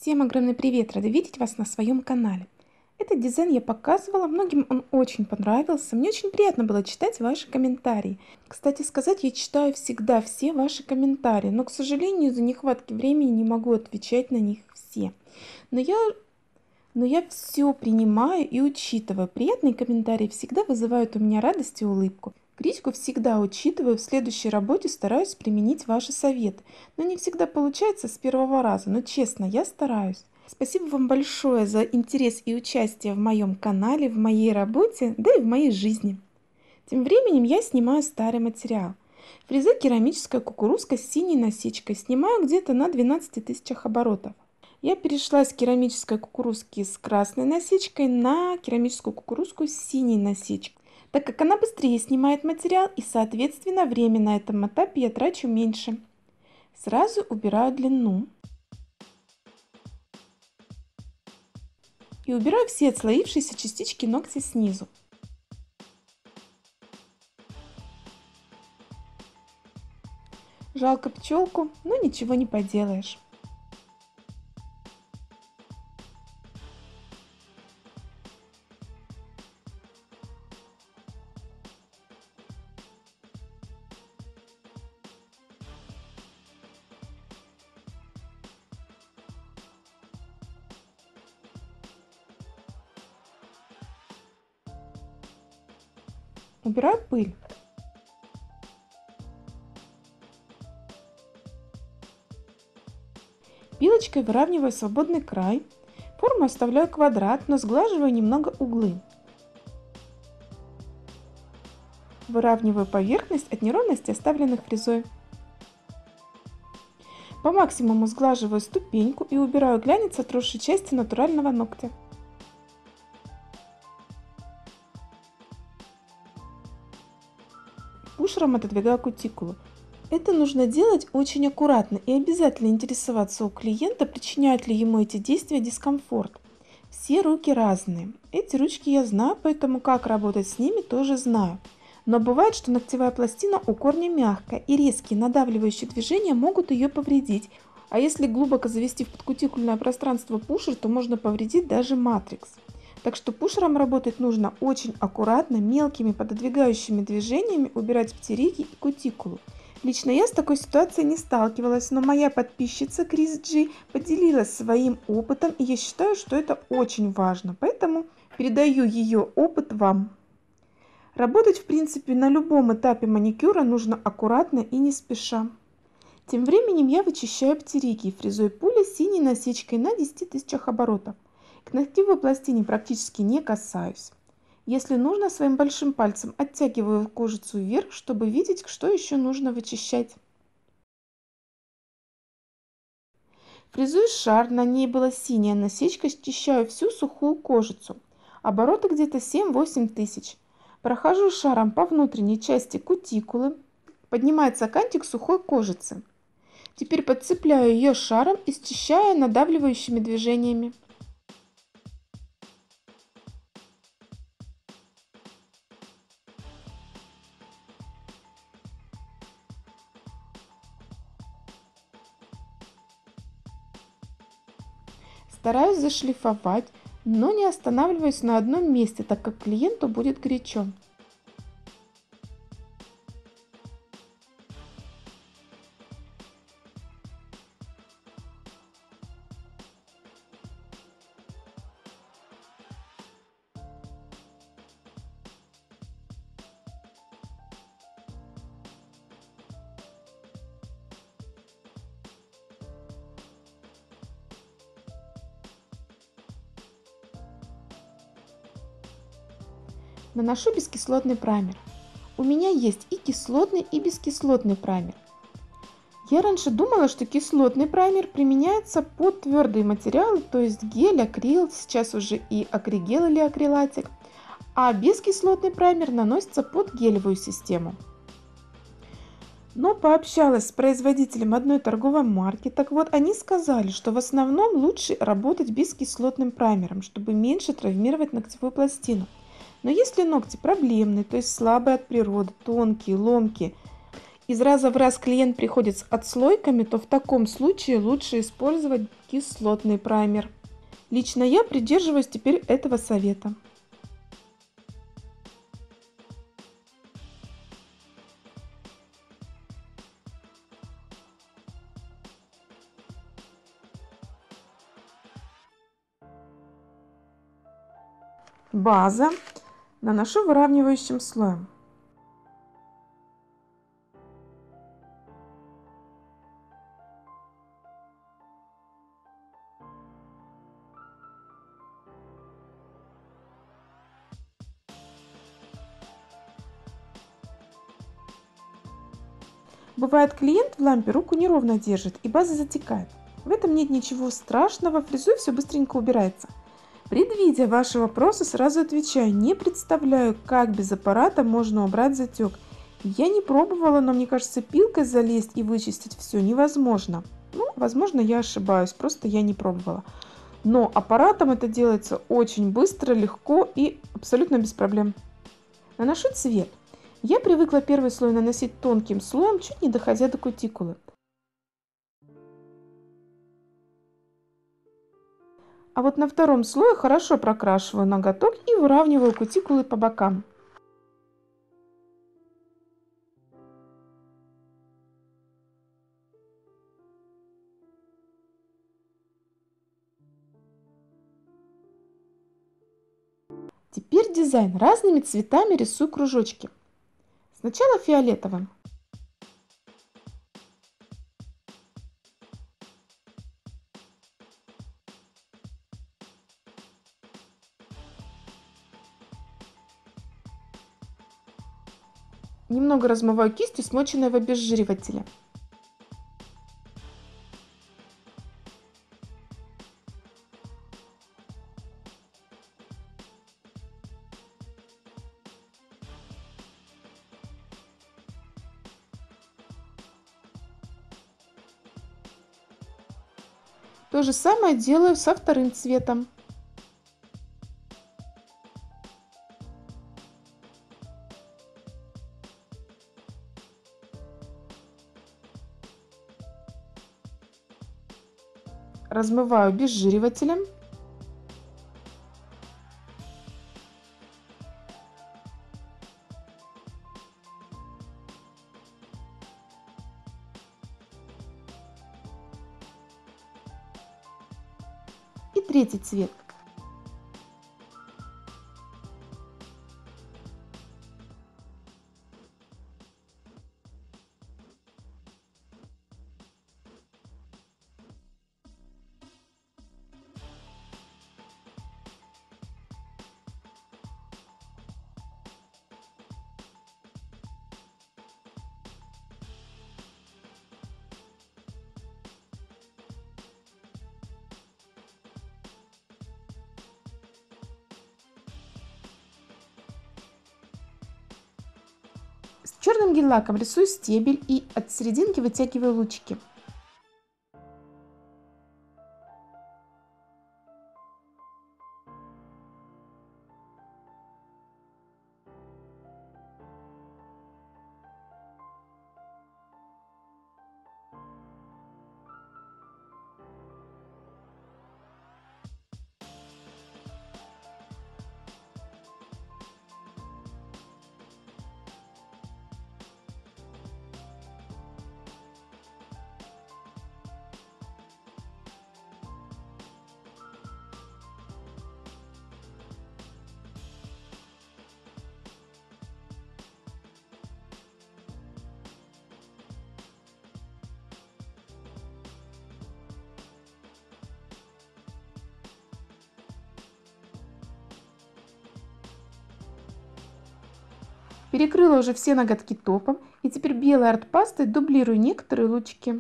Всем огромный привет! Рада видеть вас на своем канале. Этот дизайн я показывала, многим он очень понравился. Мне очень приятно было читать ваши комментарии. Кстати сказать, я читаю всегда все ваши комментарии, но, к сожалению, из-за нехватки времени не могу отвечать на них все. Но я все принимаю и учитываю. Приятные комментарии всегда вызывают у меня радость и улыбку. Критику всегда учитываю, в следующей работе стараюсь применить ваши советы. Но не всегда получается с первого раза, но честно, я стараюсь. Спасибо вам большое за интерес и участие в моем канале, в моей работе, да и в моей жизни. Тем временем я снимаю старый материал. Фреза керамическая кукурузка с синей насечкой. Снимаю где-то на 12 тысячах оборотов. Я перешла с керамической кукурузки с красной насечкой на керамическую кукурузку с синей насечкой, так как она быстрее снимает материал и, соответственно, время на этом этапе я трачу меньше. Сразу убираю длину и убираю все отслоившиеся частички ногтя снизу. Жалко пчелку, но ничего не поделаешь. Убираю пыль. Пилочкой выравниваю свободный край. Форму оставляю квадрат, но сглаживаю немного углы. Выравниваю поверхность от неровностей, оставленных фрезой. По максимуму сглаживаю ступеньку и убираю глянец отросшей части натурального ногтя. Пушером отодвигаю кутикулу. Это нужно делать очень аккуратно и обязательно интересоваться у клиента, причиняют ли ему эти действия дискомфорт. Все руки разные. Эти ручки я знаю, поэтому как работать с ними тоже знаю. Но бывает, что ногтевая пластина у корня мягкая, и резкие надавливающие движения могут ее повредить. А если глубоко завести в подкутикульное пространство пушер, то можно повредить даже матрикс. Так что пушером работать нужно очень аккуратно, мелкими пододвигающими движениями убирать птериги и кутикулу. Лично я с такой ситуацией не сталкивалась, но моя подписчица Крис Джи поделилась своим опытом, и я считаю, что это очень важно, поэтому передаю ее опыт вам. Работать, в принципе, на любом этапе маникюра нужно аккуратно и не спеша. Тем временем я вычищаю птериги фрезой пули синей насечкой на 10 тысячах оборотов. К ногтевой пластине практически не касаюсь. Если нужно, своим большим пальцем оттягиваю кожицу вверх, чтобы видеть, что еще нужно вычищать. Фрезую шар, на ней была синяя насечка, счищаю всю сухую кожицу. Обороты где-то 7-8 тысяч. Прохожу шаром по внутренней части кутикулы. Поднимается кантик сухой кожицы. Теперь подцепляю ее шаром и счищаю надавливающими движениями. Стараюсь зашлифовать, но не останавливаюсь на одном месте, так как клиенту будет горячо. Наношу бескислотный праймер. У меня есть и кислотный, и бескислотный праймер. Я раньше думала, что кислотный праймер применяется под твердые материалы, то есть гель, акрил, сейчас уже и акригел или акрилатик, а бескислотный праймер наносится под гелевую систему. Но пообщалась с производителем одной торговой марки, так вот они сказали, что в основном лучше работать бескислотным праймером, чтобы меньше травмировать ногтевую пластину. Но если ногти проблемные, то есть слабые от природы, тонкие, ломкие, из раза в раз клиент приходит с отслойками, то в таком случае лучше использовать кислотный праймер. Лично я придерживаюсь теперь этого совета. База наношу выравнивающим слоем. Бывает, клиент в лампе руку неровно держит и база затекает. В этом нет ничего страшного, фрезой все быстренько убирается. Предвидя ваши вопросы, сразу отвечаю, не представляю, как без аппарата можно убрать затек. Я не пробовала, но мне кажется, пилкой залезть и вычистить все невозможно. Ну, возможно, я ошибаюсь, просто я не пробовала. Но аппаратом это делается очень быстро, легко и абсолютно без проблем. Наношу цвет. Я привыкла первый слой наносить тонким слоем, чуть не доходя до кутикулы. А вот на втором слое хорошо прокрашиваю ноготок и выравниваю кутикулы по бокам. Теперь дизайн. Разными цветами рисую кружочки. Сначала фиолетовым. Немного размываю кистью, смоченной в обезжиривателе. То же самое делаю со вторым цветом. Размываю обезжиривателем. И третий цвет. С черным гель-лаком рисую стебель и от серединки вытягиваю лучики. Перекрыла уже все ноготки топом и теперь белой арт-пастой дублирую некоторые лучики.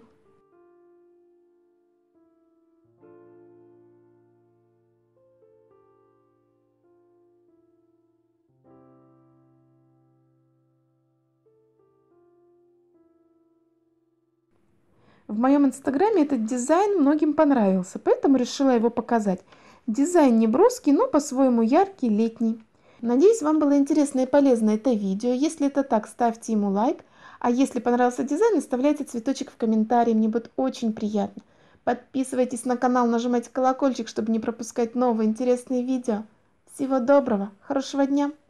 В моем инстаграме этот дизайн многим понравился, поэтому решила его показать. Дизайн не броский, но по-своему яркий, летний. Надеюсь, вам было интересно и полезно это видео. Если это так, ставьте ему лайк. А если понравился дизайн, оставляйте цветочек в комментарии, мне будет очень приятно. Подписывайтесь на канал, нажимайте колокольчик, чтобы не пропускать новые интересные видео. Всего доброго, хорошего дня!